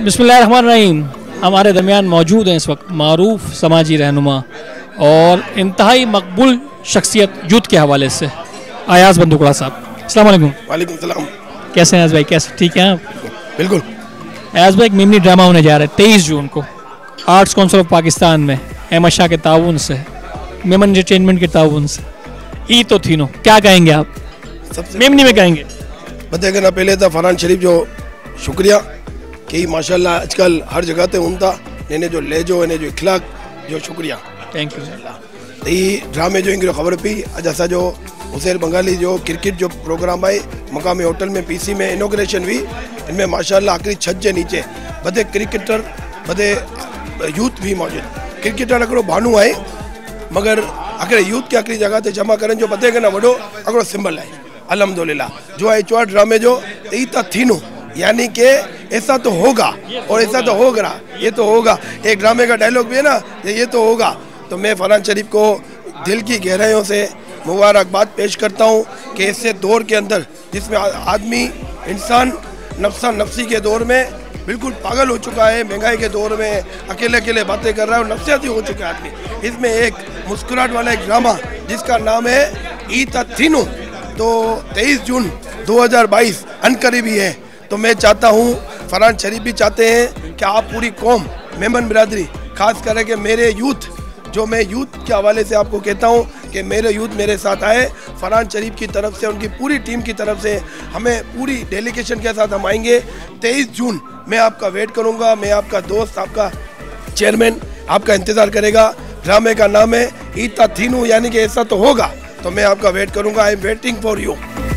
बिस्मिल्लाहिर्रहमानिर्रहीम। हमारे दरमियान मौजूद हैं इस वक्त मारूफ समाजी रहनुमा और इंतहाई मकबूल शख्सियत यूथ के हवाले से अयाज बंदूकड़ा साहब। अस्सलाम वालेकुम। वालेकुम सलाम। कैसे हैं अयाज भाई? कैसे ठीक हैं आप? बिल्कुल। अयाज भाई, एक मिनी ड्रामा होने जा रहा है 23 जून को आर्ट्स काउंसिल ऑफ पाकिस्तान में अहमद शाह के ताउन से, मेमन एंटरटेनमेंट के ताउन से। ई तो थी नो, क्या कहेंगे आप? सबसे मेमनी में कहेंगे बताएगा ना, पहले तो फरहान शरीफ जो शुक्रिया कि माशाल्लाह आजकल हर जगह ते उनता ने जो ले जो ने जो इखलाक जो शुक्रिया। Thank you. तो ये ड्रामे जो इनकी खबर पी अज असा जो हुसैन बंगाली जो क्रिकेट जो प्रोग्राम है मकामी होटल में पीसी में इनोग्रेशन हुई। इनमें माशाल्लाह आखिरी छत के नीचे बदे क्रिकेटर बदे यूथ भी मौजूद। क्रिकेटर हिकिड़ो भानू है मगर आखिर यूथ के आखिरी जगह ते जमा करन जो बदे के ना वडो हिकिड़ो सिंबल है अल्हम्दुलिल्लाह जो है चौड़ ड्रामे जो ई त थीनो, यानी कि ऐसा तो होगा और ऐसा तो हो रहा, ये तो होगा। एक ड्रामे का डायलॉग भी है ना, ये तो होगा। तो मैं फरहान शरीफ को दिल की गहराइयों से मुबारकबाद पेश करता हूँ कि ऐसे दौर के अंदर जिसमें आदमी इंसान नफ्सा नफ्सी के दौर में बिल्कुल पागल हो चुका है, महंगाई के दौर में अकेले अकेले बातें कर रहा है और नफ्सियाती हो चुका है आदमी, इसमें एक मुस्कुराहट वाला एक ड्रामा जिसका नाम है ई तीनों। तो 23 जून 2022 अनकरीबी है। तो मैं चाहता हूँ, फरहान शरीफ भी चाहते हैं कि आप पूरी कौम मेमन बिरादरी खास करके कि मेरे यूथ, जो मैं यूथ के हवाले से आपको कहता हूँ कि मेरे यूथ मेरे साथ आए। फरहान शरीफ की तरफ से, उनकी पूरी टीम की तरफ से हमें पूरी डेलीगेशन के साथ हम आएंगे 23 जून। मैं आपका वेट करूँगा, मैं आपका दोस्त, आपका चेयरमैन आपका इंतज़ार करेगा। ड्रामे का नाम है ईता थीनू, यानी कि ऐसा तो होगा। तो मैं आपका वेट करूँगा। I am waiting for you.